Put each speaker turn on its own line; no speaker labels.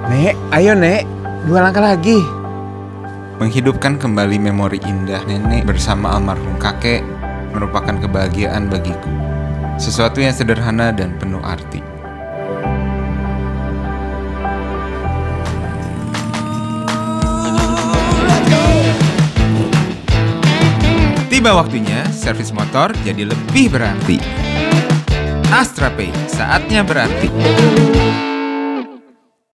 Nek, ayo Nek, 2 langkah lagi.
Menghidupkan kembali memori indah nenek bersama almarhum kakek merupakan kebahagiaan bagiku. Sesuatu yang sederhana dan penuh arti. Tiba waktunya servis motor jadi lebih berarti. Astra Pay, saatnya berarti.